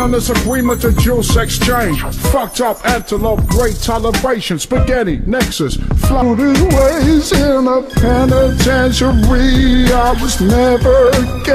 this agreement to juice exchange. Fucked up antelope, great toleration. Spaghetti, Nexus, floated ways in a penitentiary. I was never